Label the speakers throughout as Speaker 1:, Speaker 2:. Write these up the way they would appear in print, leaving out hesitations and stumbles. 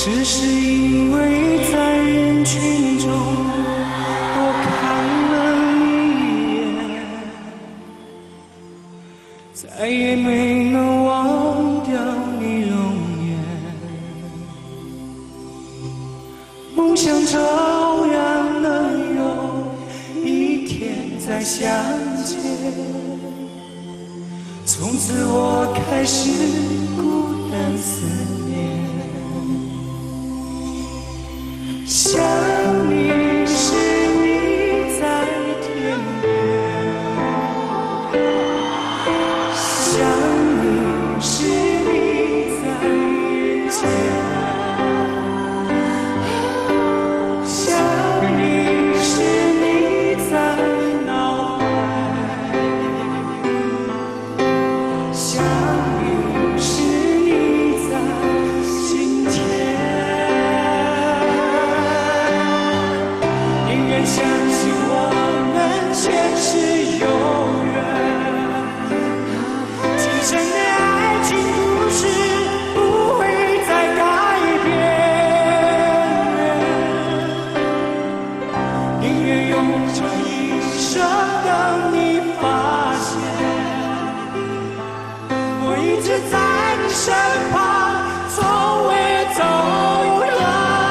Speaker 1: 只是因为在人群中多看了你一眼，再也没能忘掉你容颜。梦想照样能有一天再相见，从此我开始孤单思念。想你是你在天边，想你是你在人间，想你是你在脑海，想你是你在心田。宁愿相信我们前世有缘，今生的爱情故事不会再改变。宁愿用这一生等你发现，我一直在你身旁，从未走远。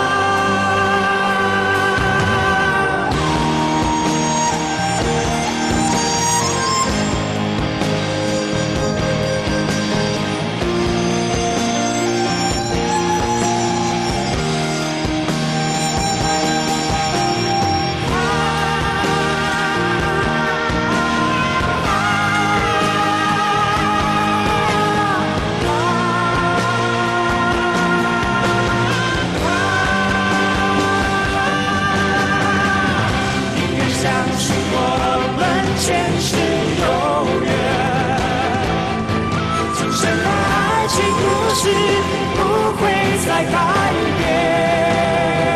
Speaker 1: 前世有缘，今生的爱情故事不会再改变。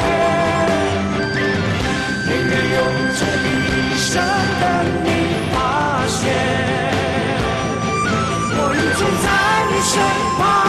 Speaker 1: 宁愿用这一生等你发现，我一直在你身旁。